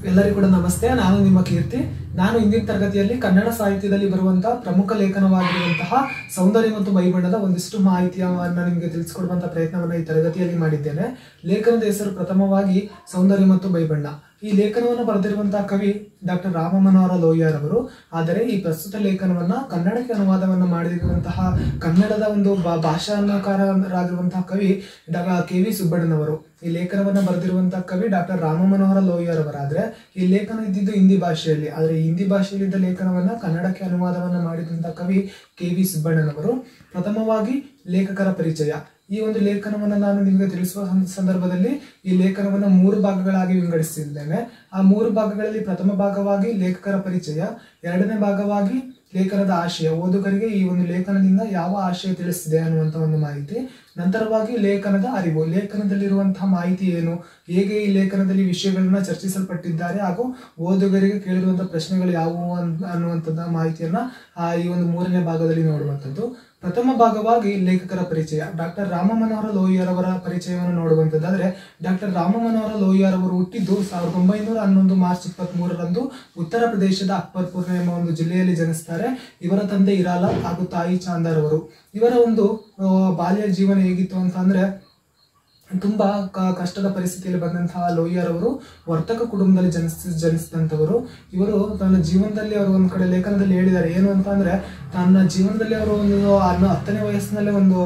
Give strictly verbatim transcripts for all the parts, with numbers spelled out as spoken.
ಎಲ್ಲರಿಗೂ ಕೂಡ ನಮಸ್ತೆ. ನಾನು ನಿಮ್ಮ ಕೀರ್ತಿ. ನಾನು ಇಂದಿನ ತರಗತಿಯಲ್ಲಿ ಕನ್ನಡ ಸಾಹಿತ್ಯದಲ್ಲಿ ಬರುವಂತಹ ಪ್ರಮುಖ ಲೇಖನವಾಗಿರುವಂತಹ ಸೌಂದರ್ಯ ಮತ್ತು ಮೈಬಣ್ಣದ ಒಂದಿಷ್ಟು ಮಾಹಿತಿಯನ್ನು ನಿಮಗೆ ತಿಳಿಸಿಕೊಡುವಂತಹ ಪ್ರಯತ್ನವನ್ನು ಈ ತರಗತಿಯಲ್ಲಿ ಮಾಡಿದ್ದೇನೆ. ಲೇಖನದ ಹೆಸರು ಪ್ರಥಮವಾಗಿ ಸೌಂದರ್ಯ ಮತ್ತು ಮೈಬಣ್ಣ. ಈ ಲೇಖನವನ್ನು ಬರೆದಿರುವಂತಹ ಕವಿ ಡಾಕ್ಟರ್ ರಾಮ ಮನೋಹರ ಲೋಹಿಯಾರ್ ಅವರು. ಆದರೆ ಈ ಪ್ರಸ್ತುತ ಲೇಖನವನ್ನ ಕನ್ನಡಕ್ಕೆ ಅನುವಾದವನ್ನು ಮಾಡಿರುವಂತಹ ಕನ್ನಡದ ಒಂದು ಭಾಷಾಕಾರರಾಗಿರುವಂತಹ ಕವಿ ಡಾ ಕೆ ವಿ ಸುಬ್ಬಣ್ಣನವರು. ಈ ಲೇಖನವನ್ನು ಬರೆದಿರುವಂತಹ ಕವಿ ಡಾಕ್ಟರ್ ರಾಮ ಮನೋಹರ ಲೋಹಿಯಾರ್ ಅವರಾದ್ರೆ ಈ ಲೇಖನ ಇದ್ದಿದ್ದು ಹಿಂದಿ ಭಾಷೆಯಲ್ಲಿ. ಆದರೆ ಹಿಂದಿ ಭಾಷೆಯಲ್ಲಿದ್ದ ಲೇಖನವನ್ನ ಕನ್ನಡಕ್ಕೆ ಅನುವಾದವನ್ನು ಮಾಡಿದಂತಹ ಕವಿ ಕೆ ವಿ ಸುಬ್ಬಣ್ಣನವರು. ಪ್ರಥಮವಾಗಿ ಲೇಖಕರ ಪರಿಚಯ. ಈ ಒಂದು ಲೇಖನವನ್ನು ನಾನು ನಿಮಗೆ ತಿಳಿಸುವ ಸಂದರ್ಭದಲ್ಲಿ ಈ ಲೇಖನವನ್ನು ಮೂರು ಭಾಗಗಳಾಗಿ ವಿಂಗಡಿಸಿದ್ದೇನೆ. ಆ ಮೂರು ಭಾಗಗಳಲ್ಲಿ ಪ್ರಥಮ ಭಾಗವಾಗಿ ಲೇಖಕರ ಪರಿಚಯ, ಎರಡನೇ ಭಾಗವಾಗಿ ಲೇಖನದ ಆಶಯ, ಓದುಗರಿಗೆ ಈ ಒಂದು ಲೇಖನದಿಂದ ಯಾವ ಆಶಯ ತಿಳಿಸಿದೆ ಅನ್ನುವಂಥ ಒಂದು ಮಾಹಿತಿ. ನಂತರವಾಗಿ ಲೇಖನದ ಅರಿವು, ಲೇಖನದಲ್ಲಿರುವಂತಹ ಮಾಹಿತಿ ಏನು, ಹೇಗೆ ಈ ಲೇಖನದಲ್ಲಿ ವಿಷಯಗಳನ್ನ ಚರ್ಚಿಸಲ್ಪಟ್ಟಿದ್ದಾರೆ ಹಾಗೂ ಓದುಗರಿಗೆ ಕೇಳಿರುವಂತಹ ಪ್ರಶ್ನೆಗಳು ಯಾವುವು ಅನ್ನುವಂಥದ್ದು ಮಾಹಿತಿಯನ್ನ ಆ ಈ ಒಂದು ಮೂರನೇ ಭಾಗದಲ್ಲಿ ನೋಡುವಂಥದ್ದು. ಪ್ರಥಮ ಭಾಗವಾಗಿ ಲೇಖಕರ ಪರಿಚಯ. ಡಾಕ್ಟರ್ ರಾಮ ಮನೋಹರ ಲೋಹಿಯಾರ್ ಅವರ ಪರಿಚಯವನ್ನು ನೋಡುವಂಥದ್ದಾದ್ರೆ, ಡಾಕ್ಟರ್ ರಾಮ ಮನೋಹರ ಲೋಹಿಯಾರ್ ಅವರು ಹುಟ್ಟಿದ್ದು ಸಾವಿರದ ಒಂಬೈನೂರ ಹನ್ನೊಂದು ಮಾರ್ಚ್ ಇಪ್ಪತ್ತ್ ಮೂರರಂದು ಉತ್ತರ ಪ್ರದೇಶದ ಅಕ್ಬರ್ಪುರ ಎಂಬ ಒಂದು ಜಿಲ್ಲೆಯಲ್ಲಿ ಜನಿಸ್ತಾರೆ. ಇವರ ತಂದೆ ಇರಾಲ ಹಾಗೂ ತಾಯಿ ಚಾಂದರ್ ಅವರು. ಇವರ ಒಂದು ಬಾಲ್ಯ ಜೀವನ ಹೇಗಿತ್ತು ಅಂತ ಅಂದ್ರೆ, ತುಂಬಾ ಕಷ್ಟದ ಪರಿಸ್ಥಿತಿಯಲ್ಲಿ ಬಂದಂತಹ ಲೋಹಿಯಾರ್ ಅವರು ವರ್ತಕ ಕುಟುಂಬದಲ್ಲಿ ಜನಿಸ್ ಜನಿಸಿದಂಥವರು. ಇವರು ತನ್ನ ಜೀವನದಲ್ಲಿ ಅವರು ಒಂದ್ ಕಡೆ ಲೇಖನದಲ್ಲಿ ಹೇಳಿದ್ದಾರೆ ಏನು ಅಂತ ಅಂದ್ರೆ, ತನ್ನ ಜೀವನದಲ್ಲಿ ಅವರು ಒಂದು ಹತ್ತನೇ ವಯಸ್ಸಿನಲ್ಲೇ ಒಂದು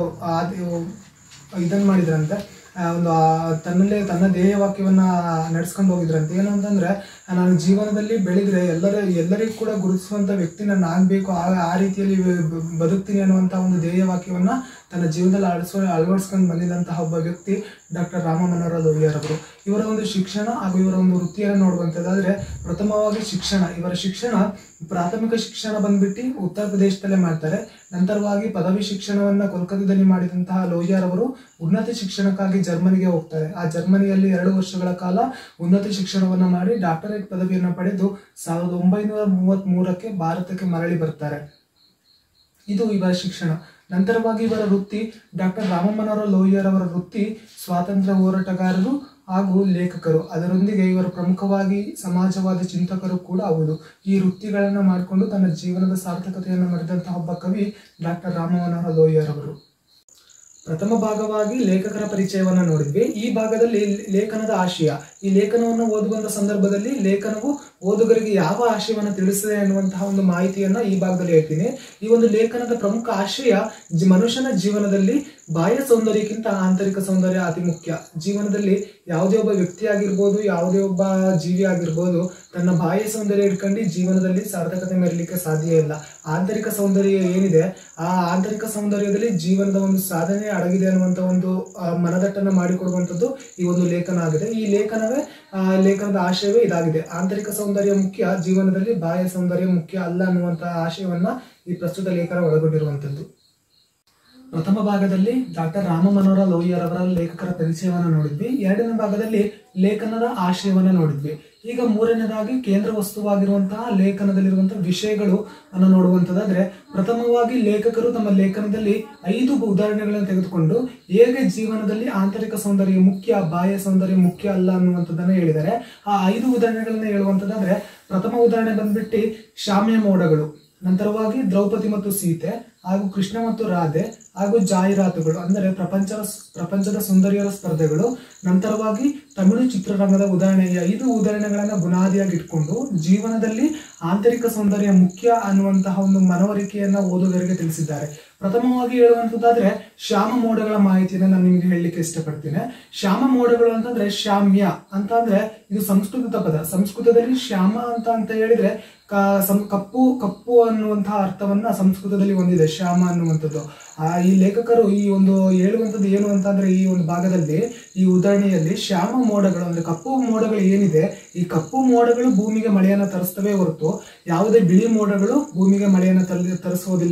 ಇದನ್ನ ಮಾಡಿದ್ರಂತೆ, ಒಂದು ತನ್ನಲ್ಲೇ ತನ್ನ ಧ್ಯೇಯ ವಾಕ್ಯವನ್ನ ನಡೆಸ್ಕೊಂಡು ಹೋಗಿದ್ರಂತೆ. ಏನು ಅಂತಂದ್ರೆ, ನಾನು ಜೀವನದಲ್ಲಿ ಬೆಳೆದ್ರೆ ಎಲ್ಲರ ಎಲ್ಲರಿಗೂ ಕೂಡ ಗುರುತಿಸುವಂತ ವ್ಯಕ್ತಿ ನಾನು ಆಗ್ಬೇಕು, ಆ ಆ ರೀತಿಯಲ್ಲಿ ಬದುಕ್ತೀನಿ ಅನ್ನುವಂತ ಒಂದು ಧ್ಯೇಯ ವಾಕ್ಯವನ್ನ ತನ್ನ ಜೀವನದಲ್ಲಿ ಅಳವಡಿಸ್ಕೊ ಅಳವಡಿಸ್ಕೊಂಡು ಬಂದಿದ್ದಂತಹ ಒಬ್ಬ ವ್ಯಕ್ತಿ ಡಾಕ್ಟರ್ ರಾಮ ಮನೋಹರ ಲೋಹಿಯಾರ್ ಅವರು. ಇವರ ಒಂದು ಶಿಕ್ಷಣ ಹಾಗೂ ಇವರ ಒಂದು ವೃತ್ತಿಯನ್ನು ನೋಡುವಂಥದ್ದಾದ್ರೆ, ಪ್ರಥಮವಾಗಿ ಶಿಕ್ಷಣ. ಇವರ ಶಿಕ್ಷಣ ಪ್ರಾಥಮಿಕ ಶಿಕ್ಷಣ ಬಂದ್ಬಿಟ್ಟು ಉತ್ತರ ಪ್ರದೇಶದಲ್ಲೇ ಮಾಡ್ತಾರೆ. ನಂತರವಾಗಿ ಪದವಿ ಶಿಕ್ಷಣವನ್ನ ಕೋಲ್ಕತ್ತಾದಲ್ಲಿ ಮಾಡಿದಂತಹ ಲೋಹಿಯಾರ್ ಅವರು ಉನ್ನತ ಶಿಕ್ಷಣಕ್ಕಾಗಿ ಜರ್ಮನಿಗೆ ಹೋಗ್ತಾರೆ. ಆ ಜರ್ಮನಿಯಲ್ಲಿ ಎರಡು ವರ್ಷಗಳ ಕಾಲ ಉನ್ನತ ಶಿಕ್ಷಣವನ್ನ ಮಾಡಿ ಡಾಕ್ಟರೇಟ್ ಪದವಿಯನ್ನು ಪಡೆದು ಸಾವಿರದ ಒಂಬೈನೂರ ಮೂವತ್ತ್ ಮೂರಕ್ಕೆ ಭಾರತಕ್ಕೆ ಮರಳಿ ಬರ್ತಾರೆ. ಇದು ಇವರ ಶಿಕ್ಷಣ. ನಂತರವಾಗಿ ಇವರ ವೃತ್ತಿ, ಡಾಕ್ಟರ್ ರಾಮ ಮನೋಹರ ಲೋಹಿಯಾರ್ ಅವರ ವೃತ್ತಿ ಸ್ವಾತಂತ್ರ್ಯ ಹೋರಾಟಗಾರರು ಹಾಗೂ ಲೇಖಕರು. ಅದರೊಂದಿಗೆ ಇವರು ಪ್ರಮುಖವಾಗಿ ಸಮಾಜವಾದಿ ಚಿಂತಕರು ಕೂಡ ಹೌದು. ಈ ವೃತ್ತಿಗಳನ್ನು ಮಾಡಿಕೊಂಡು ತನ್ನ ಜೀವನದ ಸಾರ್ಥಕತೆಯನ್ನು ಮಾಡಿದಂತಹ ಒಬ್ಬ ಕವಿ ಡಾಕ್ಟರ್ ರಾಮ ಮನೋಹರ ಲೋಹಿಯಾರ್ ಅವರು. ಪ್ರಥಮ ಭಾಗವಾಗಿ ಲೇಖಕರ ಪರಿಚಯವನ್ನು ನೋಡಿದ್ವಿ. ಈ ಭಾಗದಲ್ಲಿ ಲೇಖನದ ಆಶಯ. ಈ ಲೇಖನವನ್ನು ಓದುವಂತ ಸಂದರ್ಭದಲ್ಲಿ ಲೇಖನವು ಓದುಗರಿಗೆ ಯಾವ ಆಶಯವನ್ನು ತಿಳಿಸಿದೆ ಅನ್ನುವಂತಹ ಒಂದು ಮಾಹಿತಿಯನ್ನ ಈ ಭಾಗದಲ್ಲಿ ಹೇಳ್ತೀನಿ. ಈ ಒಂದು ಲೇಖನದ ಪ್ರಮುಖ ಆಶಯ, ಮನುಷ್ಯನ ಜೀವನದಲ್ಲಿ ಬಾಹ್ಯ ಸೌಂದರ್ಯಕ್ಕಿಂತ ಆಂತರಿಕ ಸೌಂದರ್ಯ ಅತಿ ಮುಖ್ಯ. ಜೀವನದಲ್ಲಿ ಯಾವುದೇ ಒಬ್ಬ ವ್ಯಕ್ತಿ ಆಗಿರ್ಬೋದು, ಯಾವುದೇ ಒಬ್ಬ ಜೀವಿ ಆಗಿರ್ಬೋದು, ತನ್ನ ಬಾಹ್ಯ ಸೌಂದರ್ಯ ಇಟ್ಕೊಂಡು ಜೀವನದಲ್ಲಿ ಸಾರ್ಥಕತೆ ಮೆರಲಿಕ್ಕೆ ಸಾಧ್ಯ ಇಲ್ಲ. ಆಂತರಿಕ ಸೌಂದರ್ಯ ಏನಿದೆ, ಆ ಆಂತರಿಕ ಸೌಂದರ್ಯದಲ್ಲಿ ಜೀವನದ ಒಂದು ಸಾಧನೆ ಅಡಗಿದೆ ಅನ್ನುವಂಥ ಒಂದು ಮನದಟ್ಟನ್ನು ಮಾಡಿಕೊಡುವಂಥದ್ದು ಈ ಒಂದು ಲೇಖನ ಆಗಿದೆ. ಈ ಲೇಖನವೇ ಆ ಲೇಖನದ ಆಶಯವೇ ಇದಾಗಿದೆ. ಆಂತರಿಕ ಸೌಂದರ್ಯ ಮುಖ್ಯ, ಜೀವನದಲ್ಲಿ ಬಾಹ್ಯ ಸೌಂದರ್ಯ ಮುಖ್ಯ ಅಲ್ಲ ಅನ್ನುವಂತಹ ಆಶಯವನ್ನ ಈ ಪ್ರಸ್ತುತ ಲೇಖನ ಒಳಗೊಂಡಿರುವಂಥದ್ದು. ಪ್ರಥಮ ಭಾಗದಲ್ಲಿ ಡಾಕ್ಟರ್ ರಾಮ ಮನೋಹರ ಲೋಹಿಯಾರ್ ಅವರ ಲೇಖಕರ ಪರಿಚಯವನ್ನು ನೋಡಿದ್ವಿ. ಎರಡನೇ ಭಾಗದಲ್ಲಿ ಲೇಖನದ ಆಶಯವನ್ನು ನೋಡಿದ್ವಿ. ಈಗ ಮೂರನೇದಾಗಿ ಕೇಂದ್ರ ವಸ್ತುವಾಗಿರುವಂತಹ ಲೇಖನದಲ್ಲಿರುವಂತಹ ವಿಷಯಗಳು ಅನ್ನು ನೋಡುವಂಥದ್ದಾದ್ರೆ, ಪ್ರಥಮವಾಗಿ ಲೇಖಕರು ತಮ್ಮ ಲೇಖನದಲ್ಲಿ ಐದು ಉದಾಹರಣೆಗಳನ್ನು ತೆಗೆದುಕೊಂಡು ಹೇಗೆ ಜೀವನದಲ್ಲಿ ಆಂತರಿಕ ಸೌಂದರ್ಯ ಮುಖ್ಯ, ಬಾಹ್ಯ ಸೌಂದರ್ಯ ಮುಖ್ಯ ಅಲ್ಲ ಅನ್ನುವಂಥದ್ದನ್ನು ಹೇಳಿದ್ದಾರೆ. ಆ ಐದು ಉದಾಹರಣೆಗಳನ್ನ ಹೇಳುವಂಥದ್ದಾದ್ರೆ, ಪ್ರಥಮ ಉದಾಹರಣೆ ಬಂದ್ಬಿಟ್ಟು ಶಾಮ್ಯ ಮೋಡಗಳು, ನಂತರವಾಗಿ ದ್ರೌಪದಿ ಮತ್ತು ಸೀತೆ, ಹಾಗೂ ಕೃಷ್ಣ ಮತ್ತು ರಾಧೆ, ಹಾಗೂ ಜಾಹೀರಾತುಗಳು ಅಂದರೆ ಪ್ರಪಂಚ ಪ್ರಪಂಚದ ಸುಂದರಿಯರ ಸ್ಪರ್ಧೆಗಳು, ನಂತರವಾಗಿ ತಮಿಳು ಚಿತ್ರರಂಗದ ಉದಾಹರಣೆ. ಐದು ಉದಾಹರಣೆಗಳನ್ನ ಬುನಾದಿಯಾಗಿ ಇಟ್ಕೊಂಡು ಜೀವನದಲ್ಲಿ ಆಂತರಿಕ ಸೌಂದರ್ಯ ಮುಖ್ಯ ಅನ್ನುವಂತಹ ಒಂದು ಮನವರಿಕೆಯನ್ನ ಓದುಗರಿಗೆ ತಿಳಿಸಿದ್ದಾರೆ. ಪ್ರಥಮವಾಗಿ ಹೇಳುವಂಥದ್ದಾದ್ರೆ ಶ್ಯಾಮ ಮೋಡಗಳ ಮಾಹಿತಿಯನ್ನು ನಾನು ನಿಮ್ಗೆ ಹೇಳಲಿಕ್ಕೆ ಇಷ್ಟಪಡ್ತೀನಿ. ಶ್ಯಾಮ ಮೋಡಗಳು ಅಂತಂದ್ರೆ ಶಾಮ್ಯ ಅಂತ ಅಂದ್ರೆ ಇದು ಸಂಸ್ಕೃತ ಪದ. ಸಂಸ್ಕೃತದಲ್ಲಿ ಶ್ಯಾಮ ಅಂತ ಅಂತ ಹೇಳಿದ್ರೆ ಕಪ್ಪು ಕಪ್ಪು ಅನ್ನುವಂತಹ ಅರ್ಥವನ್ನ ಸಂಸ್ಕೃತದಲ್ಲಿ ಹೊಂದಿದೆ ಶ್ಯಾಮ ಅನ್ನುವಂಥದ್ದು. ಆ ಈ ಲೇಖಕರು ಈ ಒಂದು ಹೇಳುವಂಥದ್ದು ಏನು ಅಂತಂದ್ರೆ, ಈ ಒಂದು ಭಾಗದಲ್ಲಿ ಈ ಉದಾಹರಣೆಯಲ್ಲಿ ಶ್ಯಾಮ ಮೋಡಗಳು ಅಂದ್ರೆ ಕಪ್ಪು ಮೋಡಗಳು ಏನಿದೆ, ಈ ಕಪ್ಪು ಮೋಡಗಳು ಭೂಮಿಗೆ ಮಳೆಯನ್ನು ತರಿಸ್ತವೆ ಹೊರತು ಯಾವುದೇ ಬಿಳಿ ಮೋಡಗಳು ಭೂಮಿಗೆ ಮಳೆಯನ್ನು ತರಿಸೋದಿಲ್ಲ.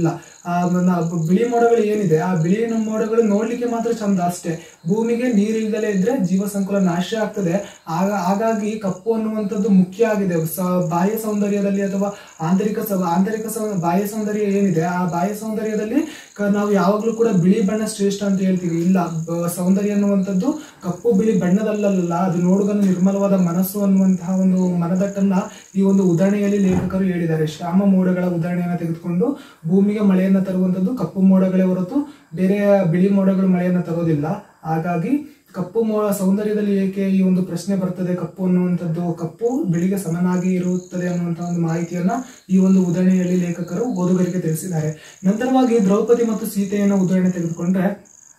ಆ ಬಿಳಿ ಮೋಡಗಳು ಏನಿದೆ ಆ ಬಿಳಿ ಮೋಡಗಳು ನೋಡ್ಲಿಕ್ಕೆ ಮಾತ್ರ ಚಂದ ಅಷ್ಟೇ, ಭೂಮಿಗೆ ನೀರಿಲ್ದಲೇ ಇದ್ರೆ ಜೀವ ಸಂಕುಲ ನಾಶ ಆಗ್ತದೆ. ಆಗ ಹಾಗಾಗಿ ಕಪ್ಪು ಅನ್ನುವಂಥದ್ದು ಮುಖ್ಯ ಆಗಿದೆ ಬಾಹ್ಯ ಸೌಂದರ್ಯದಲ್ಲಿ ಅಥವಾ ಆಂತರಿಕ ಆಂತರಿಕ ಬಾಹ್ಯ ಸೌಂದರ್ಯ ಏನಿದೆ ಆ ಬಾಹ್ಯ ಸೌಂದರ್ಯದಲ್ಲಿ ನಾವು ಯಾವಾಗ್ಲೂ ಕೂಡ ಬಿಳಿ ಬಣ್ಣ ಶ್ರೇಷ್ಠ ಅಂತ ಹೇಳ್ತೀವಿ. ಇಲ್ಲ, ಸೌಂದರ್ಯ ಅನ್ನುವಂಥದ್ದು ಕಪ್ಪು ಬಿಳಿ ಬಣ್ಣದಲ್ಲಲ್ಲ, ಅದು ನೋಡುಗನ ನಿರ್ಮಲವಾದ ಮನಸ್ಸು ಅನ್ನುವಂತಹ ಒಂದು ಮನದಟ್ಟನ್ನ ಈ ಒಂದು ಉದಾಹರಣೆಯಲ್ಲಿ ಲೇಖಕರು ಹೇಳಿದ್ದಾರೆ. ಶ್ಯಾಮ ಮೋಡಗಳ ಉದಾಹರಣೆಯನ್ನ ತೆಗೆದುಕೊಂಡು ಭೂಮಿಗೆ ಮಳೆಯನ್ನ ತರುವಂತದ್ದು ಕಪ್ಪು ಮೋಡಗಳೇ ಹೊರತು ಬೇರೆ ಬಿಳಿ ಮೋಡಗಳು ಮಳೆಯನ್ನ ತರೋದಿಲ್ಲ. ಹಾಗಾಗಿ ಕಪ್ಪು ಮೋಡ ಸೌಂದರ್ಯದಲ್ಲಿ ಏಕೆ ಈ ಒಂದು ಪ್ರಶ್ನೆ ಬರ್ತದೆ, ಕಪ್ಪು ಅನ್ನುವಂಥದ್ದು ಕಪ್ಪು ಬಿಳಿಗೆ ಸಮನಾಗಿ ಇರುತ್ತದೆ ಅನ್ನುವಂತಹ ಒಂದು ಮಾಹಿತಿಯನ್ನ ಈ ಒಂದು ಉದಾಹರಣೆಯಲ್ಲಿ ಲೇಖಕರು ಓದುಗರಿಗೆ ತಿಳಿಸಿದ್ದಾರೆ. ನಂತರವಾಗಿ ದ್ರೌಪದಿ ಮತ್ತು ಸೀತೆಯನ್ನ ಉದಾಹರಣೆ ತೆಗೆದುಕೊಂಡ್ರೆ,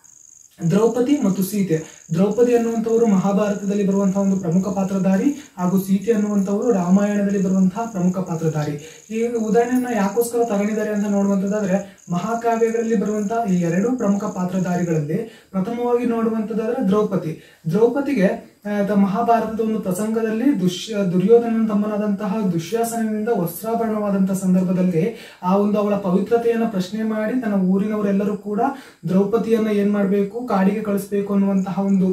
ದ್ರೌಪದಿ ಮತ್ತು ಸೀತೆ, ದ್ರೌಪದಿ ಅನ್ನುವಂಥವರು ಮಹಾಭಾರತದಲ್ಲಿ ಬರುವಂತಹ ಒಂದು ಪ್ರಮುಖ ಪಾತ್ರಧಾರಿ ಹಾಗೂ ಸೀತೆ ಅನ್ನುವಂಥವರು ರಾಮಾಯಣದಲ್ಲಿ ಬರುವಂತಹ ಪ್ರಮುಖ ಪಾತ್ರಧಾರಿ. ಈ ಉದಾಹರಣೆಯನ್ನ ಯಾಕೋಸ್ಕರ ತಗೊಂಡಿದ್ದಾರೆ ಅಂತ ನೋಡುವಂತದ್ದಾದ್ರೆ, ಮಹಾಕಾವ್ಯಗಳಲ್ಲಿ ಬರುವಂತಹ ಈ ಎರಡು ಪ್ರಮುಖ ಪಾತ್ರಧಾರಿಗಳಲ್ಲಿ ಪ್ರಥಮವಾಗಿ ನೋಡುವಂತದ್ದಾದ್ರೆ ದ್ರೌಪದಿ. ದ್ರೌಪದಿಗೆ ಮಹಾಭಾರತದ ಒಂದು ಪ್ರಸಂಗದಲ್ಲಿ ದುಶ್ಯ ದುರ್ಯೋಧನ ತಮ್ಮನಾದಂತಹ ದುಶ್ಯಾಸನದಿಂದ ವಸ್ತ್ರಾಭರಣವಾದಂತಹ ಸಂದರ್ಭದಲ್ಲಿ ಆ ಒಂದು ಅವಳ ಪವಿತ್ರತೆಯನ್ನ ಪ್ರಶ್ನೆ ಮಾಡಿ ತನ್ನ ಊರಿನವರೆಲ್ಲರೂ ಕೂಡ ದ್ರೌಪದಿಯನ್ನ ಏನ್ ಮಾಡ್ಬೇಕು, ಕಾಡಿಗೆ ಕಳಿಸ್ಬೇಕು ಅನ್ನುವಂತಹ ಒಂದು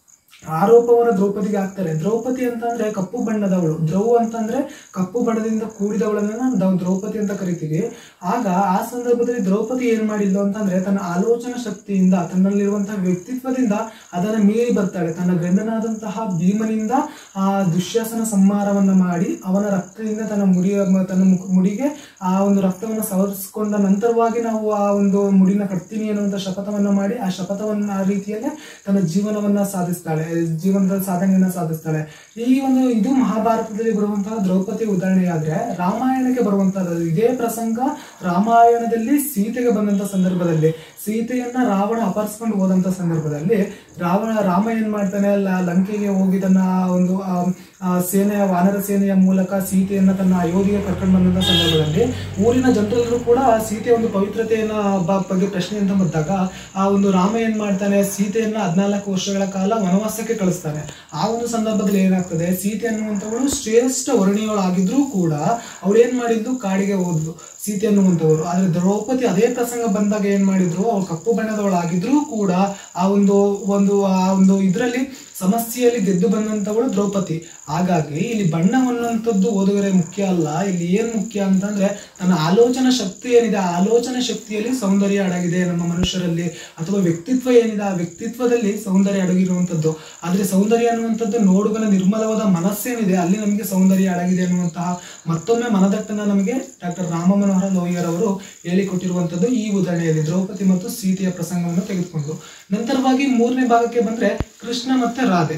ಆರೋಪವನ್ನ ದ್ರೌಪದಿಗೆ ಹಾಕ್ತಾರೆ. ದ್ರೌಪದಿ ಅಂತಂದ್ರೆ ಕಪ್ಪು ಬಣ್ಣದವಳು, ದ್ರೌ ಅಂತಂದ್ರೆ ಕಪ್ಪು ಬಣ್ಣದಿಂದ ಕೂಡಿದವಳನ್ನ ನಾವು ದ್ರೌಪದಿ ಅಂತ ಕರಿತೀವಿ. ಆಗ ಆ ಸಂದರ್ಭದಲ್ಲಿ ದ್ರೌಪದಿ ಏನ್ ಮಾಡಿದ್ಲು ಅಂತಂದ್ರೆ ತನ್ನ ಆಲೋಚನಾ ಶಕ್ತಿಯಿಂದ, ತನ್ನಲ್ಲಿರುವಂತಹ ವ್ಯಕ್ತಿತ್ವದಿಂದ ಅದನ್ನ ಮೀರಿ ಬರ್ತಾಳೆ. ತನ್ನ ಗಂಡನಾದಂತಹ ಭೀಮನಿಂದ ಆ ದುಶ್ಯಾಸನ ಸಂಹಾರವನ್ನ ಮಾಡಿ ಅವನ ರಕ್ತದಿಂದ ತನ್ನ ಮುಡಿ ತನ್ನ ಮುಡಿಗೆ ಆ ಒಂದು ರಕ್ತವನ್ನ ಸವರಿಸಿಕೊಂಡ ನಂತರವಾಗಿ ನಾವು ಆ ಒಂದು ಮುಡಿನ ಕಟ್ತೀನಿ ಅನ್ನುವಂಥ ಶಪಥವನ್ನ ಮಾಡಿ ಆ ಶಪಥವನ್ನ ಆ ರೀತಿಯಲ್ಲೇ ತನ್ನ ಜೀವನವನ್ನ ಸಾಧಿಸ್ತಾಳೆ, ಜೀವನದ ಸಾಧನೆಯನ್ನ ಸಾಧಿಸ್ತಾಳೆ. ಈ ಒಂದು ಇದು ಮಹಾಭಾರತದಲ್ಲಿ ಬರುವಂತಹ ದ್ರೌಪದಿ ಉದಾಹರಣೆ. ಆದ್ರೆ ರಾಮಾಯಣಕ್ಕೆ ಬರುವಂತಹ ಇದೇ ಪ್ರಸಂಗ ರಾಮಾಯಣದಲ್ಲಿ ಸೀತೆಗೆ ಬಂದಂತ ಸಂದರ್ಭದಲ್ಲಿ, ಸೀತೆಯನ್ನ ರಾವಣ ಅಪಹರಿಸ್ಕೊಂಡು ಹೋದಂತ ಸಂದರ್ಭದಲ್ಲಿ ರಾವಣ ರಾಮ ಏನ್ ಮಾಡ್ತಾನೆ, ಲಂಕೆಗೆ ಹೋಗಿ ತನ್ನ ಒಂದು ಸೇನೆಯ ವಾನರ ಸೇನೆಯ ಮೂಲಕ ಸೀತೆಯನ್ನ ತನ್ನ ಅಯೋಧ್ಯೆಗೆ ಕರ್ಕೊಂಡು ಬಂದಂತ ಸಂದರ್ಭದಲ್ಲಿ ಊರಿನ ಜನರೆಲ್ಲರೂ ಕೂಡ ಸೀತೆಯ ಒಂದು ಪವಿತ್ರತೆಯನ್ನ ಬಗ್ಗೆ ಪ್ರಶ್ನೆ ಅಂತ ಬಂದಾಗ ಆ ಒಂದು ರಾಮ ಏನ್ ಮಾಡ್ತಾನೆ, ಸೀತೆಯನ್ನ ಹದಿನಾಲ್ಕು ವರ್ಷಗಳ ಕಾಲ ವನವಾಸಕ್ಕೆ ಕಳಿಸ್ತಾನೆ. ಆ ಒಂದು ಸಂದರ್ಭದಲ್ಲಿ ಏನಾಗ್ತದೆ, ಸೀತೆ ಅನ್ನುವಂಥವಳು ಶ್ರೇಷ್ಠ ವರ್ಣಿಯವಳಾಗಿದ್ರು ಕೂಡ ಅವಳು ಏನ್ ಮಾಡಿದ್ದು, ಕಾಡಿಗೆ ಹೋದ್ಲು ಸೀತೆ ಅನ್ನುವಂಥವ್ರು. ಆದ್ರೆ ದ್ರೌಪದಿ ಅದೇ ಪ್ರಸಂಗ ಬಂದಾಗ ಏನ್ ಮಾಡಿದ್ರು, ಅವಳು ಕಪ್ಪು ಬಣ್ಣದವಳಾಗಿದ್ರು ಕೂಡ ಆ ಒಂದು ಒಂದು ಆ ಒಂದು ಇದ್ರಲ್ಲಿ ಸಮಸ್ಯೆಯಲ್ಲಿ ಗೆದ್ದು ಬಂದಂತವಳು ದ್ರೌಪದಿ. ಹಾಗಾಗಿ ಇಲ್ಲಿ ಬಣ್ಣವನ್ನಂಥದ್ದು ಓದುಗರೆ ಮುಖ್ಯ ಅಲ್ಲ, ಇಲ್ಲಿ ಏನ್ ಮುಖ್ಯ ಅಂತಂದ್ರೆ ತನ್ನ ಆಲೋಚನಾ ಶಕ್ತಿ ಏನಿದೆ ಆ ಆಲೋಚನಾ ಶಕ್ತಿಯಲ್ಲಿ ಸೌಂದರ್ಯ ಅಡಗಿದೆ ನಮ್ಮ ಮನುಷ್ಯರಲ್ಲಿ, ಅಥವಾ ವ್ಯಕ್ತಿತ್ವ ಏನಿದೆ ಆ ವ್ಯಕ್ತಿತ್ವದಲ್ಲಿ ಸೌಂದರ್ಯ ಅಡಗಿರುವಂಥದ್ದು. ಆದ್ರೆ ಸೌಂದರ್ಯ ಅನ್ನುವಂಥದ್ದು ನೋಡುಗನ ನಿರ್ಮಲವಾದ ಮನಸ್ಸೇನಿದೆ ಅಲ್ಲಿ ನಮಗೆ ಸೌಂದರ್ಯ ಅಡಗಿದೆ ಅನ್ನುವಂತಹ ಮತ್ತೊಮ್ಮೆ ಮನದಟ್ಟನ್ನ ನಮಗೆ ಡಾಕ್ಟರ್ ರಾಮ ಮನೋಹರ ಲೋಹಿಯರ್ ಅವರು ಹೇಳಿಕೊಟ್ಟಿರುವಂತದ್ದು ಈ ಉದಾಹರಣೆಯಲ್ಲಿ ದ್ರೌಪದಿ ಮತ್ತು ಸೀತೆಯ ಪ್ರಸಂಗವನ್ನು ತೆಗೆದುಕೊಂಡು. ನಂತರವಾಗಿ ಮೂರನೇ ಭಾಗಕ್ಕೆ ಬಂದ್ರೆ ಕೃಷ್ಣ ಮತ್ತೆ ರಾಧೆ.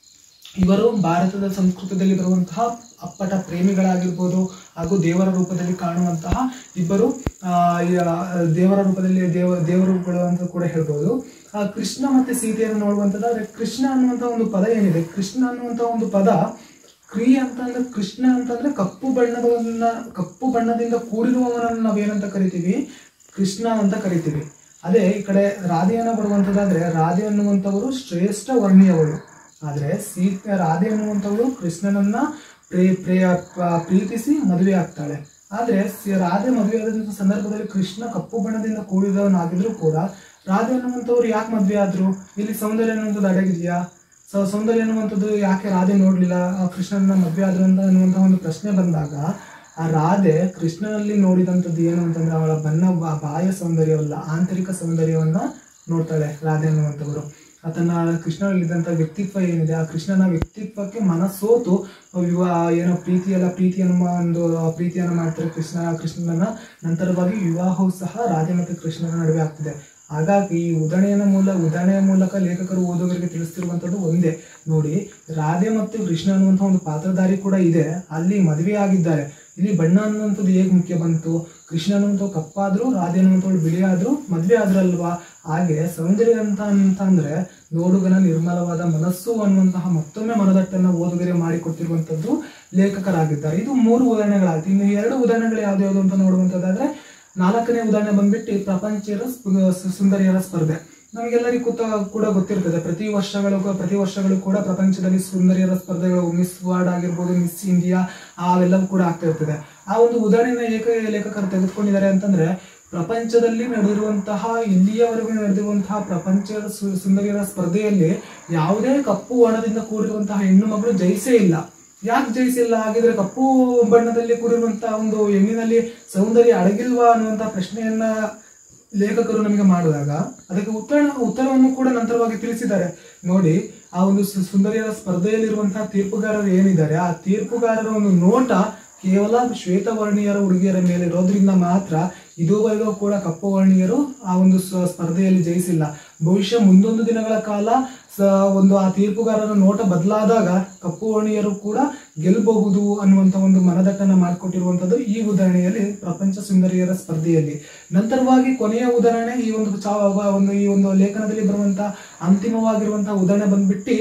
ಇವರು ಭಾರತದ ಸಂಸ್ಕೃತದಲ್ಲಿ ಬರುವಂತಹ ಅಪ್ಪಟ ಪ್ರೇಮಿಗಳಾಗಿರ್ಬೋದು ಹಾಗೂ ದೇವರ ರೂಪದಲ್ಲಿ ಕಾಣುವಂತಹ ಇಬ್ಬರು ಆ ದೇವರ ರೂಪದಲ್ಲಿ ದೇವ ದೇವರುಗಳು ಅಂತ ಕೂಡ ಹೇಳ್ಬೋದು. ಆ ಕೃಷ್ಣ ಮತ್ತೆ ಸೀತೆಯನ್ನು ನೋಡುವಂತದ್ದಾದ್ರೆ, ಕೃಷ್ಣ ಅನ್ನುವಂತಹ ಒಂದು ಪದ ಏನಿದೆ, ಕೃಷ್ಣ ಅನ್ನುವಂತಹ ಒಂದು ಪದ ಕ್ರೀ ಅಂತಂದ್ರೆ ಕೃಷ್ಣ ಅಂತಂದ್ರೆ ಕಪ್ಪು ಬಣ್ಣದವನ್ನ ಕಪ್ಪು ಬಣ್ಣದಿಂದ ಕೂಡಿರುವವನನ್ನು ನಾವೇನಂತ ಕರಿತೀವಿ, ಕೃಷ್ಣ ಅಂತ ಕರಿತೀವಿ. ಅದೇ ಈ ಕಡೆ ರಾಧೆಯನ್ನ ಬರುವಂತದ್ದಾದ್ರೆ ರಾಧೆ ಅನ್ನುವಂಥವರು ಶ್ರೇಷ್ಠ ವರ್ಣಿಯವಳು. ಆದ್ರೆ ಸೀತೆ ರಾಧೆ ಅನ್ನುವಂಥವಳು ಕೃಷ್ಣನನ್ನ ಪ್ರೇ ಪ್ರೇಯ ಪ್ರೀತಿಸಿ ಮದುವೆ ಆಗ್ತಾಳೆ. ಆದ್ರೆ ರಾಧೆ ಮದುವೆ ಆದಂತ ಸಂದರ್ಭದಲ್ಲಿ ಕೃಷ್ಣ ಕಪ್ಪು ಬಣ್ಣದಿಂದ ಕೂಡಿದವನಾಗಿದ್ರು ಕೂಡ ರಾಧೆ ಅನ್ನುವಂಥವ್ರು ಯಾಕೆ ಮದುವೆ ಆದ್ರು, ಇಲ್ಲಿ ಸೌಂದರ್ಯ ಅನ್ನುವಂಥದ್ದು ಅಡಗಿದ್ಯಾ, ಸೊ ಸೌಂದರ್ಯ ಅನ್ನುವಂಥದ್ದು ಯಾಕೆ ರಾಧೆ ನೋಡ್ಲಿಲ್ಲ, ಕೃಷ್ಣನ ಮದುವೆ ಆದ್ರು ಅಂತ ಅನ್ನುವಂತಹ ಒಂದು ಪ್ರಶ್ನೆ ಬಂದಾಗ ಆ ರಾಧೆ ಕೃಷ್ಣನಲ್ಲಿ ನೋಡಿದಂಥದ್ದು ಏನು ಅಂತಂದ್ರೆ ಅವಳ ಬಣ್ಣ ಬಾಹ್ಯ ಸೌಂದರ್ಯವಲ್ಲ, ಆಂತರಿಕ ಸೌಂದರ್ಯವನ್ನ ನೋಡ್ತಾಳೆ ರಾಧೆ ಅನ್ನುವಂಥವರು. ತನ್ನ ಕೃಷ್ಣನಲ್ಲಿದ್ದಂಥ ವ್ಯಕ್ತಿತ್ವ ಏನಿದೆ ಆ ಕೃಷ್ಣನ ವ್ಯಕ್ತಿತ್ವಕ್ಕೆ ಮನಸ್ಸೋತು ವಿವಾಹ ಏನೋ ಪ್ರೀತಿಯಲ್ಲ ಪ್ರೀತಿ ಅನ್ನುವ ಒಂದು ಪ್ರೀತಿಯನ್ನು ಮಾಡ್ತಾರೆ ಕೃಷ್ಣ ಕೃಷ್ಣನ ನಂತರವಾಗಿ ವಿವಾಹವು ಸಹ ರಾಧೆ ಮತ್ತು ಕೃಷ್ಣನ ನಡುವೆ ಆಗ್ತದೆ. ಹಾಗಾಗಿ ಈ ಉದಾಹರಣೆಯ ಮೂಲ ಉದಾಹರಣೆಯ ಮೂಲಕ ಲೇಖಕರು ಓದುಗರಿಗೆ ತಿಳಿಸ್ತಿರುವಂಥದ್ದು ಒಂದೇ ನೋಡಿ, ರಾಧೆ ಮತ್ತು ಕೃಷ್ಣ ಅನ್ನುವಂಥ ಒಂದು ಪಾತ್ರಧಾರಿ ಕೂಡ ಇದೆ, ಅಲ್ಲಿ ಮದುವೆ ಆಗಿದ್ದಾರೆ. ಇಲ್ಲಿ ಬಣ್ಣ ಅನ್ನುವಂಥದ್ದು ಹೇಗೆ ಮುಖ್ಯ ಬಂತು, ಕೃಷ್ಣ ಅನ್ನುವಂಥ ಕಪ್ಪಾದ್ರೂ ರಾಧೆ ಅನ್ನುವಂಥವ್ಳು ಬಿಳಿ ಆದ್ರೂ ಮದುವೆ ಆದ್ರಲ್ವಾ. ಹಾಗೆ ಸೌಂದರ್ಯ ಅಂತ ಅಂತಂದ್ರೆ ನೋಡುಗನ ನಿರ್ಮಲವಾದ ಮನಸ್ಸು ಅನ್ನುವಂತಹ ಮತ್ತೊಮ್ಮೆ ಮನದಟ್ಟನ್ನು ಓದುಗರೆ ಮಾಡಿಕೊಟ್ಟಿರುವಂಥದ್ದು ಲೇಖಕರಾಗಿದ್ದಾರೆ. ಇದು ಮೂರು ಉದಾಹರಣೆಗಳಾಗ್ತದೆ. ಇನ್ನು ಎರಡು ಉದಾಹರಣೆಗಳು ಯಾವ್ದು ಯಾವ್ದು ಅಂತ ನೋಡುವಂಥದ್ದಾದ್ರೆ, ನಾಲ್ಕನೇ ಉದಾಹರಣೆ ಬಂದ್ಬಿಟ್ಟು ಪ್ರಪಂಚದ ಸುಂದರಿಯರ ಸ್ಪರ್ಧೆ. ನಮಗೆಲ್ಲರಿಗೂ ಕೂಡ ಗೊತ್ತಿರ್ತದೆ, ಪ್ರತಿ ವರ್ಷಗಳು ಪ್ರತಿ ವರ್ಷಗಳು ಕೂಡ ಪ್ರಪಂಚದಲ್ಲಿ ಸುಂದರಿಯರ ಸ್ಪರ್ಧೆಗಳು, ಮಿಸ್ ವರ್ಲ್ಡ್ ಆಗಿರ್ಬೋದು, ಮಿಸ್ ಇಂಡಿಯಾ ಅವೆಲ್ಲವೂ ಕೂಡ ಆಗ್ತಾ ಇರ್ತದೆ. ಆ ಒಂದು ಉದಾಹರಣೆನ ಏಕ ಲೇಖಕರು ತೆಗೆದುಕೊಂಡಿದ್ದಾರೆ ಅಂತಂದ್ರೆ, ಪ್ರಪಂಚದಲ್ಲಿ ನಡೆದಿರುವಂತಹ ಇಲ್ಲಿಯವರೆಗೂ ನಡೆದಿರುವಂತಹ ಪ್ರಪಂಚ ಸುಂದರಿಯರ ಸ್ಪರ್ಧೆಯಲ್ಲಿ ಯಾವುದೇ ಕಪ್ಪು ವರ್ಣದಿಂದ ಕೂಡಿರುವಂತಹ ಹೆಣ್ಣು ಮಗಳು ಜಯಿಸೇ ಇಲ್ಲ. ಯಾಕೆ ಜಯಿಸಿಲ್ಲ? ಹಾಗಿದ್ರೆ ಕಪ್ಪು ಬಣ್ಣದಲ್ಲಿ ಕೂಡಿರುವಂತಹ ಒಂದು ಹೆಣ್ಣಿನಲ್ಲಿ ಸೌಂದರ್ಯ ಅಡಗಿಲ್ವಾ ಅನ್ನುವಂತಹ ಪ್ರಶ್ನೆಯನ್ನ ಲೇಖಕರು ನಮಗೆ ಮಾಡಿದಾಗ ಅದಕ್ಕೆ ಉತ್ತರ ಉತ್ತರವನ್ನು ಕೂಡ ನಂತರವಾಗಿ ತಿಳಿಸಿದ್ದಾರೆ. ನೋಡಿ, ಆ ಒಂದು ಸುಂದರಿಯರ ಸ್ಪರ್ಧೆಯಲ್ಲಿರುವಂತಹ ತೀರ್ಪುಗಾರರು ಏನಿದ್ದಾರೆ, ಆ ತೀರ್ಪುಗಾರರ ಒಂದು ನೋಟ ಕೇವಲ ಶ್ವೇತವರ್ಣೀಯರ ಹುಡುಗಿಯರ ಮೇಲೆ ಇರೋದ್ರಿಂದ ಮಾತ್ರ ಇದುವರೆಗೂ ಕೂಡ ಕಪ್ಪು ವರ್ಣೀಯರು ಆ ಒಂದು ಸ್ಪರ್ಧೆಯಲ್ಲಿ ಜಯಿಸಿಲ್ಲ. ಬಹುಶಃ ಮುಂದೊಂದು ದಿನಗಳ ಕಾಲ ಒಂದು ಆ ತೀರ್ಪುಗಾರರ ನೋಟ ಬದಲಾದಾಗ ಕಪ್ಪು ವರ್ಣೀಯರು ಕೂಡ ಗೆಲ್ಲಬಹುದು ಅನ್ನುವಂಥ ಒಂದು ಮನದಟ್ಟನ್ನು ಮಾಡಿಕೊಟ್ಟಿರುವಂಥದ್ದು ಈ ಉದಾಹರಣೆಯಲ್ಲಿ ಪ್ರಪಂಚ ಸುಂದರಿಯರ ಸ್ಪರ್ಧೆಯಲ್ಲಿ. ನಂತರವಾಗಿ ಕೊನೆಯ ಉದಾಹರಣೆ ಈ ಒಂದು ಚಾ ಒಂದು ಈ ಒಂದು ಲೇಖನದಲ್ಲಿ ಬರುವಂತಹ ಅಂತಿಮವಾಗಿರುವಂತಹ ಉದಾಹರಣೆ ಬಂದ್ಬಿಟ್ಟು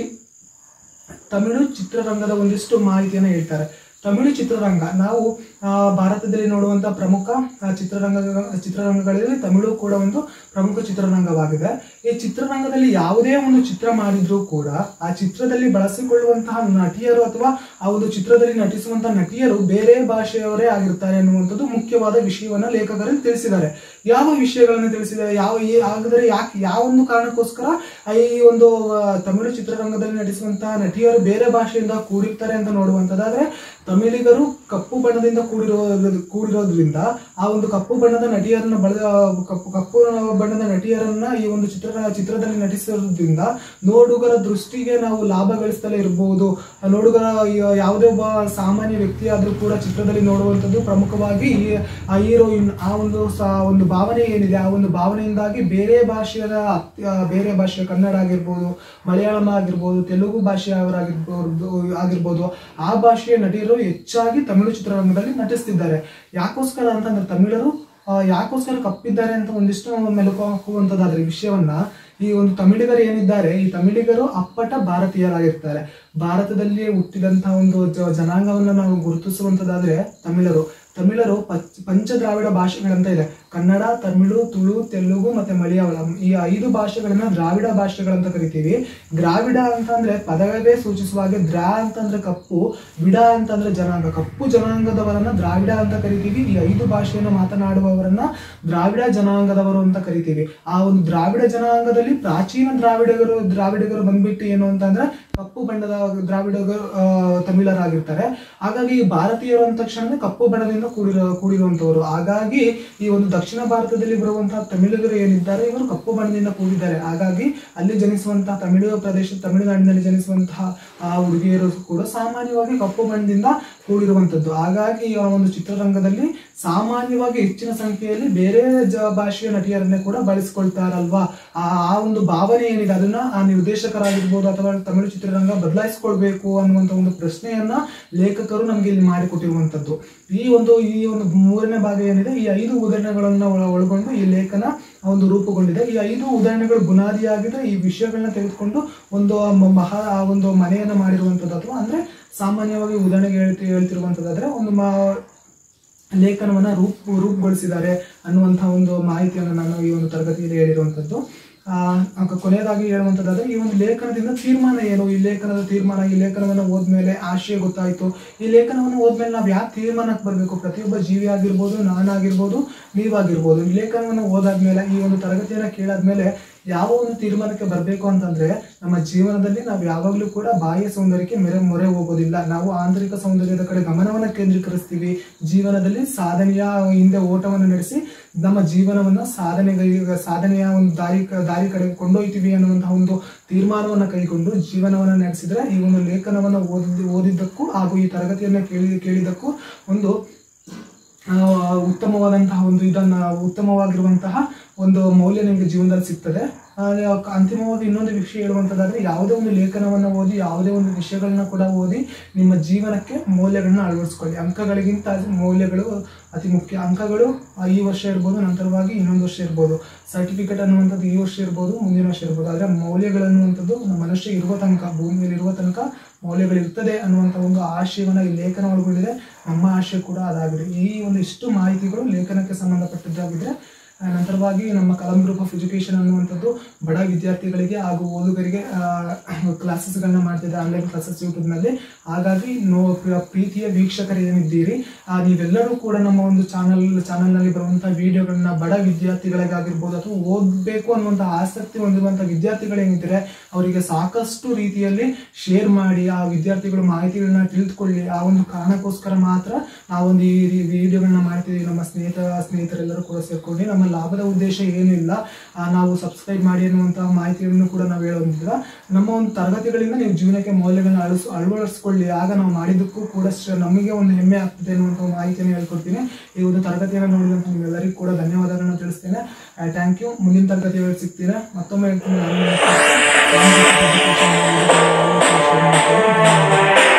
ತಮಿಳು ಚಿತ್ರರಂಗದ ಒಂದಿಷ್ಟು ಮಾಹಿತಿಯನ್ನು ಹೇಳ್ತಾರೆ. ತಮಿಳು ಚಿತ್ರರಂಗ ನಾವು ಭಾರತದಲ್ಲಿ ನೋಡುವಂತಹ ಪ್ರಮುಖ ಚಿತ್ರರಂಗ ಚಿತ್ರರಂಗಗಳಲ್ಲಿ ತಮಿಳು ಕೂಡ ಒಂದು ಪ್ರಮುಖ ಚಿತ್ರರಂಗವಾಗಿದೆ. ಈ ಚಿತ್ರರಂಗದಲ್ಲಿ ಯಾವುದೇ ಒಂದು ಚಿತ್ರ ಮಾಡಿದ್ರೂ ಕೂಡ ಆ ಚಿತ್ರದಲ್ಲಿ ಬಳಸಿಕೊಳ್ಳುವಂತಹ ನಟಿಯರು ಅಥವಾ ಆ ಒಂದು ಚಿತ್ರದಲ್ಲಿ ನಟಿಸುವಂತಹ ನಟಿಯರು ಬೇರೆ ಭಾಷೆಯವರೇ ಆಗಿರ್ತಾರೆ ಅನ್ನುವಂಥದ್ದು ಮುಖ್ಯವಾದ ವಿಷಯವನ್ನ ಲೇಖಕರು ತಿಳಿಸಿದ್ದಾರೆ. ಯಾವ ವಿಷಯಗಳನ್ನು ತಿಳಿಸಿದ್ದಾರೆ, ಯಾವ ಹಾಗಾದರೆ ಯಾಕೆ ಯಾವ ಒಂದು ಕಾರಣಕ್ಕೋಸ್ಕರ ಈ ಒಂದು ತಮಿಳು ಚಿತ್ರರಂಗದಲ್ಲಿ ನಟಿಸುವಂತಹ ನಟಿಯರು ಬೇರೆ ಭಾಷೆಯಿಂದ ಕೂಡಿರ್ತಾರೆ ಅಂತ ನೋಡುವಂಥದ್ದಾದ್ರೆ, ತಮಿಳಿಗರು ಕಪ್ಪು ಬಣ್ಣದಿಂದ ಕೂಡಿರೋ ಕೂಡಿರೋದ್ರಿಂದ ಆ ಒಂದು ಕಪ್ಪು ಬಣ್ಣದ ನಟಿಯರನ್ನ ಬಳ ಕಪ್ಪು ಕಪ್ಪು ಬಣ್ಣದ ನಟಿಯರನ್ನ ಈ ಒಂದು ಚಿತ್ರ ಚಿತ್ರದಲ್ಲಿ ನಟಿಸೋದ್ರಿಂದ ನೋಡುಗರ ದೃಷ್ಟಿಗೆ ನಾವು ಲಾಭ ಗಳಿಸ್ತಲೇ ಇರಬಹುದು. ನೋಡುಗರ ಯಾವುದೇ ಒಬ್ಬ ಸಾಮಾನ್ಯ ವ್ಯಕ್ತಿ ಆದ್ರೂ ಕೂಡ ಚಿತ್ರದಲ್ಲಿ ನೋಡುವಂಥದ್ದು ಪ್ರಮುಖವಾಗಿ ಆ ಹೀರೋಯಿನ್ ಆ ಒಂದು ಒಂದು ಭಾವನೆ ಏನಿದೆ, ಆ ಒಂದು ಭಾವನೆಯಿಂದಾಗಿ ಬೇರೆ ಭಾಷೆಯ ಬೇರೆ ಭಾಷೆ ಕನ್ನಡ ಆಗಿರ್ಬೋದು, ಮಲಯಾಳಂ ಆಗಿರ್ಬೋದು, ತೆಲುಗು ಭಾಷೆಯವರಾಗಿರ್ಬೋದು ಆಗಿರ್ಬೋದು ಆ ಭಾಷೆಯ ನಟಿಯರು ಹೆಚ್ಚಾಗಿ ತಮಿಳು ಚಿತ್ರರಂಗದಲ್ಲಿ ನಟಿಸ್ತಿದ್ದಾರೆ. ಯಾಕೋಸ್ಕರ ಅಂತಂದ್ರೆ ತಮಿಳರು ಯಾಕೋಸ್ಕರ ಕಪ್ಪಿದ್ದಾರೆ ಅಂತ ಒಂದಿಷ್ಟು ಮೆಲುಕು ಹಾಕುವಂಥದ್ದಾದ್ರೆ ವಿಷಯವನ್ನ, ಈ ಒಂದು ತಮಿಳಿಗರು ಏನಿದ್ದಾರೆ, ಈ ತಮಿಳಿಗರು ಅಪ್ಪಟ ಭಾರತೀಯರಾಗಿರ್ತಾರೆ. ಭಾರತದಲ್ಲಿಯೇ ಹುಟ್ಟಿದಂತಹ ಒಂದು ಜನಾಂಗವನ್ನು ನಾವು ಗುರುತಿಸುವಂಥದ್ದಾದ್ರೆ ತಮಿಳರು ತಮಿಳರು ಪಂಚ ದ್ರಾವಿಡ ಭಾಷೆಗಳಂತ ಇದೆ. ಕನ್ನಡ, ತಮಿಳು, ತುಳು, ತೆಲುಗು ಮತ್ತೆ ಮಲಯಾಳಂ ಈ ಐದು ಭಾಷೆಗಳನ್ನ ದ್ರಾವಿಡ ಭಾಷೆಗಳಂತ ಕರಿತೀವಿ. ದ್ರಾವಿಡ ಅಂತಂದ್ರೆ ಪದವೇ ಸೂಚಿಸುವ ಹಾಗೆ ದ್ರಾ ಅಂತಂದ್ರೆ ಕಪ್ಪು, ವಿಡ ಅಂತಂದ್ರೆ ಜನಾಂಗ. ಕಪ್ಪು ಜನಾಂಗದವರನ್ನ ದ್ರಾವಿಡ ಅಂತ ಕರಿತೀವಿ. ಈ ಐದು ಭಾಷೆಯನ್ನು ಮಾತನಾಡುವವರನ್ನ ದ್ರಾವಿಡ ಜನಾಂಗದವರು ಅಂತ ಕರಿತೀವಿ. ಆ ಒಂದು ದ್ರಾವಿಡ ಜನಾಂಗದಲ್ಲಿ ಪ್ರಾಚೀನ ದ್ರಾವಿಡಗರು ದ್ರಾವಿಡಗರು ಬಂದ್ಬಿಟ್ಟು ಏನು ಅಂತಂದ್ರೆ ಕಪ್ಪು ಬಣ್ಣದ ದ್ರಾವಿಡಗರು ತಮಿಳರಾಗಿರ್ತಾರೆ. ಹಾಗಾಗಿ ಭಾರತೀಯರು ಅಂದ ತಕ್ಷಣ ಕಪ್ಪು ಬಣ್ಣದಿಂದ ಕೂಡಿರೋ ಕೂಡಿರುವಂತವರು. ಹಾಗಾಗಿ ಈ ಒಂದು ದಕ್ಷಿಣ ಭಾರತದಲ್ಲಿ ಬರುವಂತಹ ತಮಿಳಿಗರು ಏನಿದ್ದಾರೆ ಇವರು ಕಪ್ಪು ಬಣ್ಣದಿಂದ ಕೂಡಿದ್ದಾರೆ. ಹಾಗಾಗಿ ಅಲ್ಲಿ ಜನಿಸುವಂತಹ ತಮಿಳು ಪ್ರದೇಶ ತಮಿಳುನಾಡಿನಲ್ಲಿ ಜನಿಸುವಂತಹ ಆ ಹುಡುಗಿಯರು ಕೂಡ ಸಾಮಾನ್ಯವಾಗಿ ಕಪ್ಪು ಬಣ್ಣದಿಂದ ಕೂಡಿರುವಂತದ್ದು. ಹಾಗಾಗಿ ಆ ಒಂದು ಚಿತ್ರರಂಗದಲ್ಲಿ ಸಾಮಾನ್ಯವಾಗಿ ಹೆಚ್ಚಿನ ಸಂಖ್ಯೆಯಲ್ಲಿ ಬೇರೆ ಭಾಷೆಯ ನಟಿಯರನ್ನೇ ಕೂಡ ಬಳಸಿಕೊಳ್ತಾರಲ್ವಾ. ಆ ಆ ಒಂದು ಭಾವನೆ ಏನಿದೆ ಅದನ್ನ ಆ ನಿರ್ದೇಶಕರಾಗಿರ್ಬೋದು ಅಥವಾ ತಮಿಳು ಚಿತ್ರರಂಗ ಬದಲಾಯಿಸಿಕೊಳ್ಬೇಕು ಅನ್ನುವಂಥ ಒಂದು ಪ್ರಶ್ನೆಯನ್ನ ಲೇಖಕರು ನಮಗೆ ಇಲ್ಲಿ ಮಾಡಿಕೊಟ್ಟಿರುವಂತದ್ದು. ಈ ಒಂದು ಈ ಒಂದು ಮೂರನೇ ಭಾಗ ಏನಿದೆ, ಈ ಐದು ಉದಾಹರಣೆಗಳನ್ನ ಒಳಗೊಂಡು ಈ ಲೇಖನ ಒಂದು ರೂಪುಗೊಂಡಿದೆ. ಈ ಐದು ಉದಾಹರಣೆಗಳು ಬುನಾದಿಯಾಗಿದೆ. ಈ ವಿಷಯಗಳನ್ನ ತೆಗೆದುಕೊಂಡು ಒಂದು ಮಹಾ ಒಂದು ಮನೆಯನ್ನ ಮಾಡಿರುವಂತದ್ದು ಅಥವಾ ಅಂದ್ರೆ ಸಾಮಾನ್ಯವಾಗಿ ಉದಾಹರಣೆಗೆ ಹೇಳ್ತಿ ಹೇಳ್ತಿರುವಂತದ್ದಾದ್ರೆ ಒಂದು ಮಾ ಲೇಖನವನ್ನ ರೂಪ್ ರೂಪುಗೊಳಿಸಿದ್ದಾರೆ ಅನ್ನುವಂತಹ ಒಂದು ಮಾಹಿತಿಯನ್ನು ನಾನು ಈ ಒಂದು ತರಗತಿಯಲ್ಲಿ ಹೇಳಿರುವಂತದ್ದು. ಆ ಕೊನೆಯದಾಗಿ ಹೇಳುವಂತದ್ದಾದ್ರೆ ಈ ಒಂದು ಲೇಖನದಿಂದ ತೀರ್ಮಾನ ಏನು, ಈ ಲೇಖನದ ತೀರ್ಮಾನ, ಈ ಲೇಖನವನ್ನು ಓದ್ಮೇಲೆ ಆಶಯ ಗೊತ್ತಾಯ್ತು. ಈ ಲೇಖನವನ್ನು ಓದ್ಮೇಲೆ ನಾವು ಯಾವ ತೀರ್ಮಾನಕ್ಕೆ ಬರಬೇಕು, ಪ್ರತಿಯೊಬ್ಬ ಜೀವಿ ಆಗಿರ್ಬೋದು, ನಾನಾಗಿರ್ಬೋದು, ನೀವಾಗಿರ್ಬೋದು, ಈ ಲೇಖನವನ್ನು ಓದಾದ್ಮೇಲೆ ಈ ಒಂದು ತರಗತಿಯನ್ನ ಕೇಳಾದ್ಮೇಲೆ ಯಾವ ಒಂದು ತೀರ್ಮಾನಕ್ಕೆ ಬರಬೇಕು ಅಂತಂದ್ರೆ ನಮ್ಮ ಜೀವನದಲ್ಲಿ ನಾವು ಯಾವಾಗಲೂ ಕೂಡ ಬಾಹ್ಯ ಸೌಂದರ್ಯಕ್ಕೆ ಮೆರೆ ಮೊರೆ ಹೋಗೋದಿಲ್ಲ. ನಾವು ಆಂತರಿಕ ಸೌಂದರ್ಯದ ಕಡೆ ಗಮನವನ್ನ ಕೇಂದ್ರೀಕರಿಸ್ತೀವಿ. ಜೀವನದಲ್ಲಿ ಸಾಧನೆಯ ಹಿಂದೆ ಓಟವನ್ನು ನಡೆಸಿ ನಮ್ಮ ಜೀವನವನ್ನ ಸಾಧನೆಗೆ ಸಾಧನೆಯ ಒಂದು ದಾರಿ ದಾರಿ ಕಡೆ ಕೊಂಡೊಯ್ತೀವಿ ಅನ್ನುವಂತಹ ಒಂದು ತೀರ್ಮಾನವನ್ನ ಕೈಗೊಂಡು ಜೀವನವನ್ನ ನಡೆಸಿದ್ರೆ ಈ ಒಂದು ಲೇಖನವನ್ನ ಓದಿ ಓದಿದ್ದಕ್ಕೂ ಹಾಗೂ ಈ ತರಗತಿಯನ್ನ ಕೇಳಿ ಕೇಳಿದ್ದಕ್ಕೂ ಒಂದು ಉತ್ತಮವಾದಂತಹ ಒಂದು ಇದನ್ನ ಉತ್ತಮವಾಗಿರುವಂತಹ ಒಂದು ಮೌಲ್ಯ ನಿಮಗೆ ಜೀವನದಲ್ಲಿ ಸಿಗ್ತದೆ. ಅಂತಿಮವಾಗಿ ಇನ್ನೊಂದು ವಿಷಯ ಹೇಳುವಂತದ್ದಾದ್ರೆ ಯಾವುದೇ ಒಂದು ಲೇಖನವನ್ನು ಓದಿ ಯಾವುದೇ ಒಂದು ವಿಷಯಗಳನ್ನ ಕೂಡ ಓದಿ ನಿಮ್ಮ ಜೀವನಕ್ಕೆ ಮೌಲ್ಯಗಳನ್ನ ಅಳವಡಿಸ್ಕೊಳ್ಳಿ. ಅಂಕಗಳಿಗಿಂತ ಮೌಲ್ಯಗಳು ಅತಿ ಮುಖ್ಯ. ಅಂಕಗಳು ಈ ವರ್ಷ ಇರ್ಬೋದು, ನಂತರವಾಗಿ ಇನ್ನೊಂದು ವರ್ಷ ಇರ್ಬೋದು. ಸರ್ಟಿಫಿಕೇಟ್ ಅನ್ನುವಂಥದ್ದು ಈ ವರ್ಷ ಇರ್ಬೋದು, ಮುಂದಿನ ವರ್ಷ ಇರ್ಬೋದು. ಆದರೆ ಮೌಲ್ಯಗಳನ್ನುವಂಥದ್ದು ನಮ್ಮ ಮನುಷ್ಯ ಇರುವ ತನಕ, ಭೂಮಿಯಲ್ಲಿ ಇರುವ ತನಕ ಮೌಲ್ಯಗಳಿರ್ತದೆ ಅನ್ನುವಂಥ ಒಂದು ಆಶಯವನ್ನ ಈ ಲೇಖನ ಒಳಗೊಂಡಿದೆ. ನಮ್ಮ ಆಶಯ ಕೂಡ ಅದಾಗಿದೆ. ಈ ಒಂದು ಇಷ್ಟು ಮಾಹಿತಿಗಳು ಲೇಖನಕ್ಕೆ ಸಂಬಂಧಪಟ್ಟಿದ್ದಾಗಿದ್ರೆ ನಂತರವಾಗಿ ನಮ್ಮ ಕಲಂ ಗ್ರೂಪ್ ಆಫ್ ಎಜುಕೇಶನ್ ಅನ್ನುವಂಥದ್ದು ಬಡ ವಿದ್ಯಾರ್ಥಿಗಳಿಗೆ ಹಾಗೂ ಓದುಗರಿಗೆ ಕ್ಲಾಸಸ್ಗಳನ್ನ ಮಾಡ್ತಿದೆ, ಆನ್ಲೈನ್ ಕ್ಲಾಸಸ್ ಯೂಟ್ಯೂಬ್ನಲ್ಲಿ. ಹಾಗಾಗಿ ನೋ ಪ್ರೀತಿಯ ವೀಕ್ಷಕರು ಏನಿದ್ದೀರಿ, ನೀವೆಲ್ಲರೂ ಕೂಡ ನಮ್ಮ ಒಂದು ಚಾನಲ್ ಚಾನಲ್ನಲ್ಲಿ ಬರುವಂತಹ ವಿಡಿಯೋಗಳನ್ನ ಬಡ ವಿದ್ಯಾರ್ಥಿಗಳಿಗಾಗಿರ್ಬೋದು ಅಥವಾ ಓದಬೇಕು ಅನ್ನುವಂಥ ಆಸಕ್ತಿ ಹೊಂದಿರುವಂಥ ವಿದ್ಯಾರ್ಥಿಗಳೇನಿದ್ದಾರೆ ಅವರಿಗೆ ಸಾಕಷ್ಟು ರೀತಿಯಲ್ಲಿ ಶೇರ್ ಮಾಡಿ ಆ ವಿದ್ಯಾರ್ಥಿಗಳು ಮಾಹಿತಿಗಳನ್ನ ತಿಳಿದುಕೊಳ್ಳಿ. ಆ ಒಂದು ಕಾರಣಕ್ಕೋಸ್ಕರ ಮಾತ್ರ ನಾವೊಂದು ಈ ವಿಡಿಯೋಗಳನ್ನ ಮಾಡ್ತೀವಿ. ನಮ್ಮ ಸ್ನೇಹಿತ ಸ್ನೇಹಿತರೆಲ್ಲರೂ ಕೂಡ ಸೇರ್ಕೊಂಡು ನಮ್ಮ ಲಾಭದ ಉದ್ದೇಶ ಏನಿಲ್ಲ, ನಾವು ಸಬ್ಸ್ಕ್ರೈಬ್ ಮಾಡಿ ಅನ್ನುವಂತಹ ಮಾಹಿತಿಯನ್ನು ಕೂಡ ನಾವು ಹೇಳೋದಿಲ್ಲ. ನಮ್ಮ ಒಂದು ತರಗತಿಗಳಿಂದ ನೀವು ಜೀವನಕ್ಕೆ ಮೌಲ್ಯಗಳನ್ನ ಅಳಿಸ್ ಅಳವಡಿಸ್ಕೊಳ್ಳಿ, ಆಗ ನಾವು ಮಾಡಿದ್ದಕ್ಕೂ ಕೂಡ ನಮಗೆ ಒಂದು ಹೆಮ್ಮೆ ಆಗ್ತದೆ ಅನ್ನುವಂಥ ಮಾಹಿತಿಯನ್ನು ಹೇಳ್ಕೊಡ್ತೀನಿ. ಈ ಒಂದು ತರಗತಿಯನ್ನು ನೋಡಿದಂಥ ನಿಮ್ಮೆಲ್ಲರಿಗೂ ಕೂಡ ಧನ್ಯವಾದಗಳನ್ನ ತಿಳಿಸ್ತೇನೆ. Thank you. ಮುಂದಿನ ತರಗತಿಯಲ್ಲಿ ಸಿಗ್ತೀರಾ. ಮತ್ತೊಮ್ಮೆ ಹೇಳ್ತೀನಿ.